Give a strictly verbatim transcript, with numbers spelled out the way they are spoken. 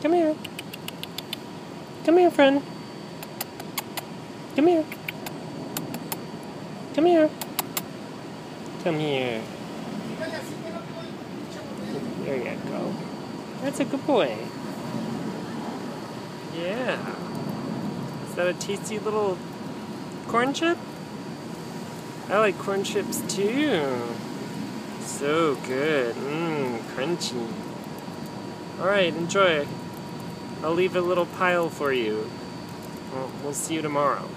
Come here. Come here, friend. Come here. Come here. Come here. There you go. That's a good boy. Yeah. Is that a tasty little corn chip? I like corn chips too. So good. Mmm, crunchy. Alright, enjoy. I'll leave a little pile for you. Well, we'll see you tomorrow.